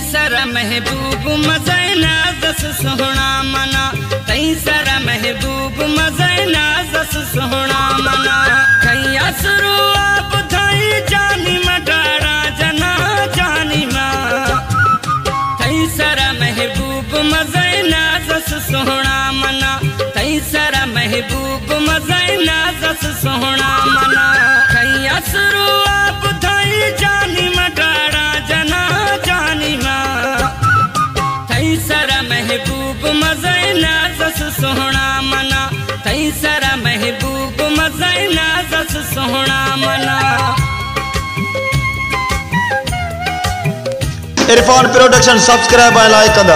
Sir महबूब मज़ैना जस सोहना मना तई सर महबूब मज़ैना जस सोहना मना कई असरू आप थाई जानी मडारा जना जानी मां तई सर महबूब मज़ैना जस सोहना मना तई सर महबूब मज़ैना जस सोहना मना कई असरू आप थाई जानी मडारा जना जानी मां तई सर महबूब मज़ैना जस सोहना मना तई सर महबूब मज़ैना जस सोहना मना। इरफान प्रोडक्शन सब्सक्राइब और लाइक कंदा।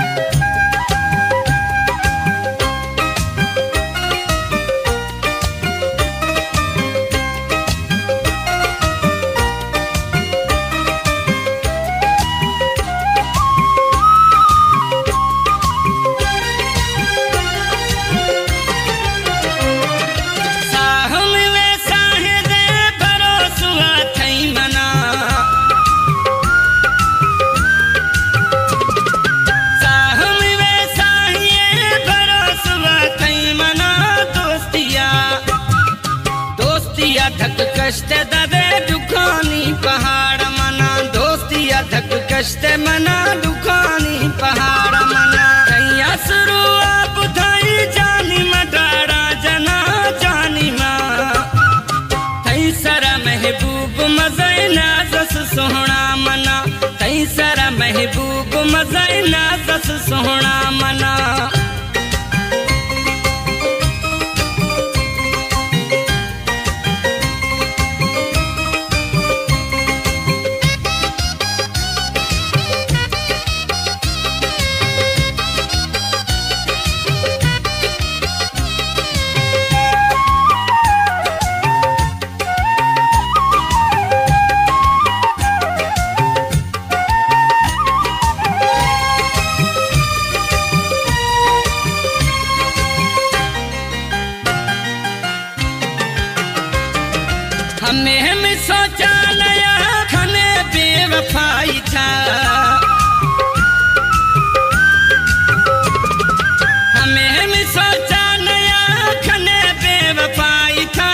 धक कष्ट दे दुखानी पहाड़ मना दोस्तिया धक कष्ट मना दुखानी पहाड़ मना कई असरू आप थाई जानी मडारा जना जानी मां तई सर महबूब मज़ैना जस सोहना मना तई सर महबूब मज़ैना जस सोहना मना। हमें सोचा नया खने बेवफाई था हमें सोचा नया खने बेवफाई था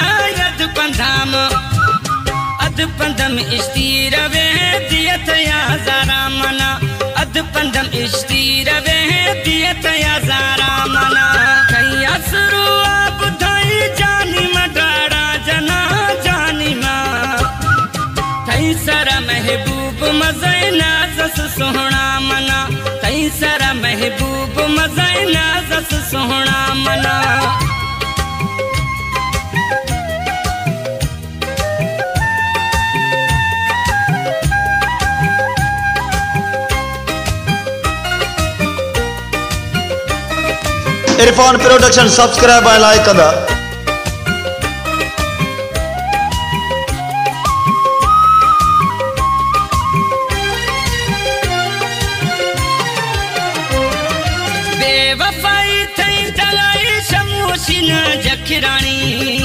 अद पंदम इश्तीर वे दियत या ज़रा मना अद पंदम इश्तीर वे दियत या ज़रा मना कई असरू आप थाई जानी मडारा जना जानी मां तई सर महबूब मज़ैना जस सोहना मना तई सर महबूब मज़ैना जस सोहना मना। इरफान प्रोडक्शन सब्सक्राइब और लाइक कंदा। बेवफाई थई तलाई शमूशिन जखरानी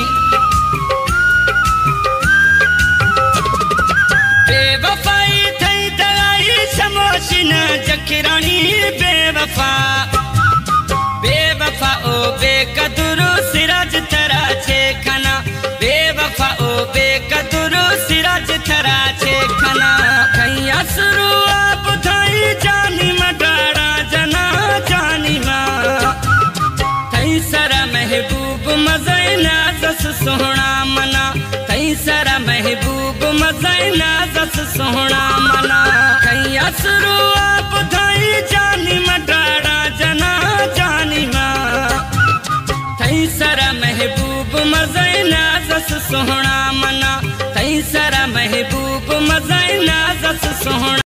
बेवफाई थई तलाई शमूशिन जखरानी बेवफा बेवफा ओ बेकदुरु सिराज थरा छे खना बेवफा ओ बेकदुरु सिराज थरा छे खना कई असरू आप थाई जानी मडारा जना जानी मां तई सर महबूब मज़ैना जस सोहना मना तई सर महबूब मज़ैना जस सोहना मना कई असरू आप थाई जानी मडारा जना जानी मां तई सर महबूब मज़ैना जस सोहना मना तई सर महबूब मज़ैना जस सोहना।